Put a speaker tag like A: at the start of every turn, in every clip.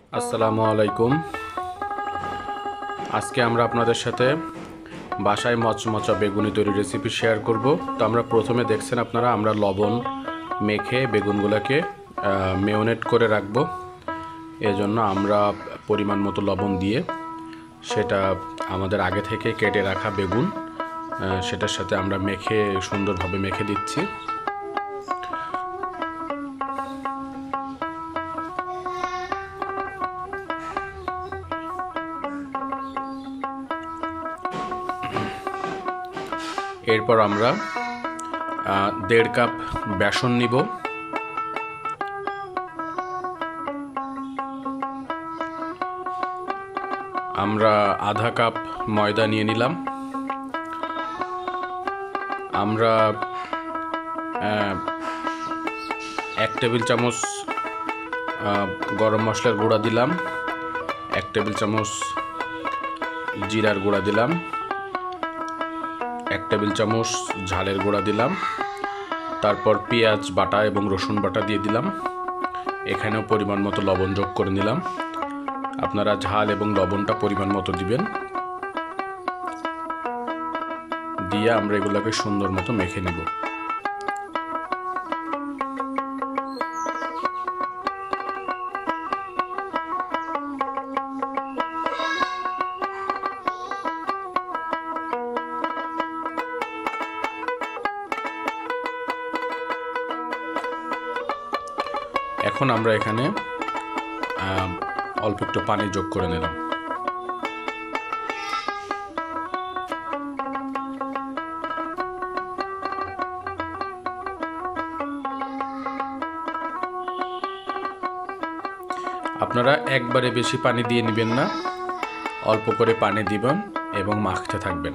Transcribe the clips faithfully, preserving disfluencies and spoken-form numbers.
A: আসসালামু আলাইকুম। আজকে আমরা আপনাদের সাথে বাসায় মচমচা বেগুনি তৈরি রেসিপি শেয়ার করব। তো আমরা প্রথমে দেখছেন আপনারা আমরা লবণ মেখে বেগুনগুলোকে মেরিনেট করে রাখব। এজন্য আমরা পরিমাণ মতো লবণ দিয়ে সেটা আমাদের আগে থেকে কেটে রাখা বেগুন সেটার সাথে আমরা মেখে সুন্দরভাবে মেখে দিচ্ছি। এরপর আমরা দেড় কাপ বেসন নিব। আমরা আধা কাপ ময়দা নিয়ে নিলাম। আমরা এক টেবিল চামচ গরম মশলার গুঁড়া দিলাম, এক টেবিল চামচ জিরার গুঁড়া দিলাম, এক টেবিল চামচ ঝালের গুঁড়া দিলাম, তারপর পেঁয়াজ বাটা এবং রসুন বাটা দিয়ে দিলাম। এখানেও পরিমাণ মতো লবণ যোগ করে নিলাম। আপনারা ঝাল এবং লবণটা পরিমাণ মতো দিবেন। দিয়ে আমরা এগুলোকে সুন্দর মতো মেখে নিব। এখন আমরা এখানে অল্প একটু পানি যোগ করে নিলাম। আপনারা একবারে বেশি পানি দিয়ে নেবেন না, অল্প করে পানি দিবেন এবং মাখতে থাকবেন।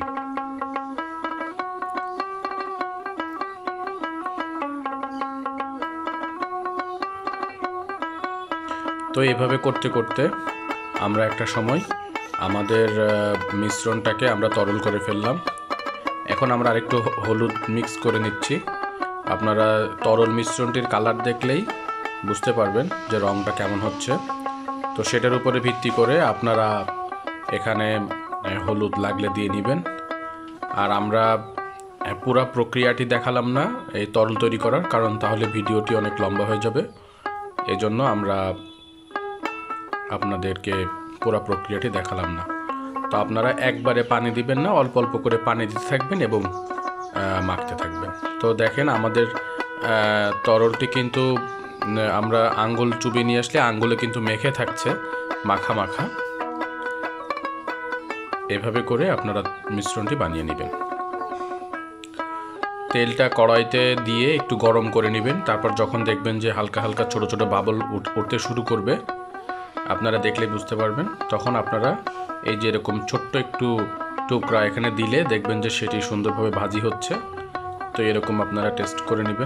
A: তো এইভাবে করতে করতে আমরা একটা সময় আমাদের মিশ্রণটাকে আমরা তরল করে ফেললাম। এখন আমরা আরেকটু হলুদ মিক্স করে নিচ্ছি। আপনারা তরল মিশ্রণটির কালার দেখলেই বুঝতে পারবেন যে রঙটা কেমন হচ্ছে। তো সেটার উপরে ভিত্তি করে আপনারা এখানে হলুদ লাগলে দিয়ে নেবেন। আর আমরা পুরো প্রক্রিয়াটি দেখালাম না এই তরল তৈরি করার, কারণ তাহলে ভিডিওটি অনেক লম্বা হয়ে যাবে। এজন্য আমরা আপনাদেরকে পুরো প্রক্রিয়াটি দেখালাম না। তো আপনারা একবারে পানি দিবেন না, অল্প অল্প করে পানি দিতে থাকবেন এবং মাখতে থাকবেন। তো দেখেন আমাদের তরলটি কিন্তু আমরা আঙ্গুল চুবিয়ে নিয়ে আসলে আঙ্গুলে কিন্তু মেখে থাকছে, মাখা মাখা। এভাবে করে আপনারা মিশ্রণটি বানিয়ে নেবেন। তেলটা কড়াইতে দিয়ে একটু গরম করে নেবেন। তারপর যখন দেখবেন যে হালকা হালকা ছোট ছোট বাবল উঠতে শুরু করবে, আপনারা দেখলে বুঝতে পারবেন, তখন আপনারা এই যে এরকম ছোট্ট একটু টুকরা এখানে দিলে দেখবেন যে সেটি সুন্দরভাবে ভাজি হচ্ছে। তো এরকম আপনারা টেস্ট করে নেবেন।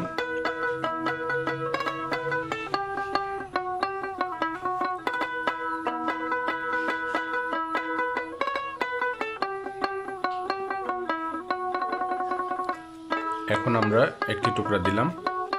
A: এখন আমরা একটি টুকরা দিলাম।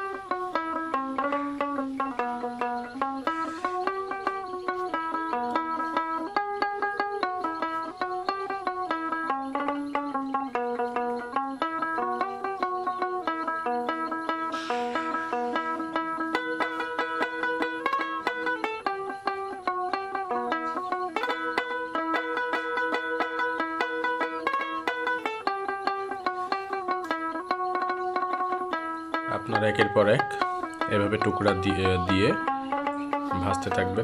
A: আপনারা একের পর এক এভাবে টুকরা দিয়ে দিয়ে ভাজতে থাকবেন।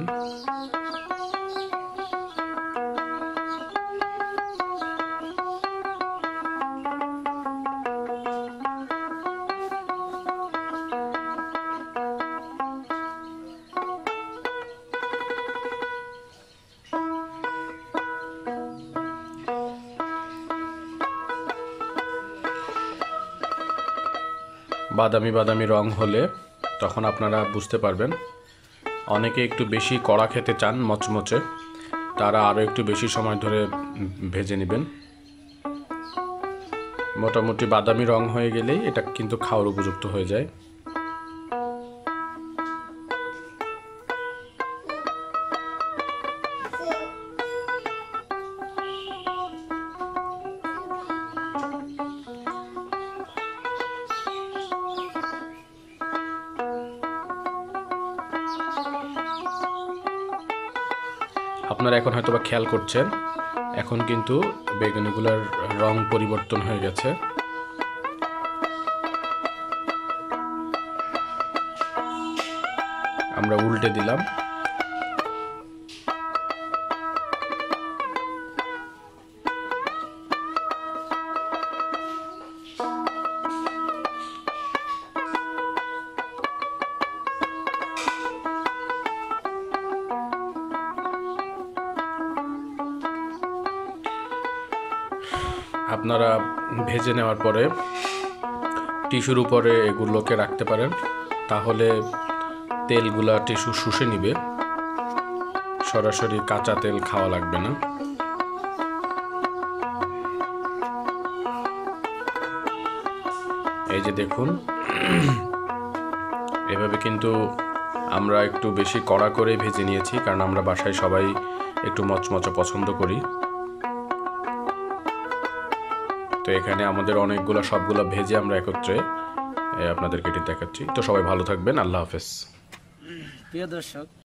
A: বাদামি বাদামি রং হলে তখন আপনারা বুঝতে পারবেন। অনেকে একটু বেশি কড়া খেতে চান মচমচে, তারা আরও একটু বেশি সময় ধরে ভেজে নেবেন। মোটামুটি বাদামি রং হয়ে গেলেই এটা কিন্তু খাওয়ার উপযুক্ত হয়ে যায়। আপনারা এখন হয়তো বা খেয়াল করছেন, এখন কিন্তু বেগুনিগুলোর রং পরিবর্তন হয়ে গেছে। আমরা উল্টে দিলাম। আপনারা ভেজে নেওয়ার পরে টিস্যুর উপরে এগুলোকে রাখতে পারেন, তাহলে তেলগুলা টিস্যু শুষে নিবে, সরাসরি কাঁচা তেল খাওয়া লাগবে না। এই যে দেখুন, এভাবে কিন্তু আমরা একটু বেশি কড়া করে ভেজে নিয়েছি, কারণ আমরা বাসায় সবাই একটু মচমচে পছন্দ করি। তো এখানে আমাদের অনেকগুলো সবগুলো ভেজে আমরা একত্রে আপনাদেরকে এটি দেখাচ্ছি। তো সবাই ভালো থাকবেন, আল্লাহ হাফেজ।
B: প্রিয় দর্শক।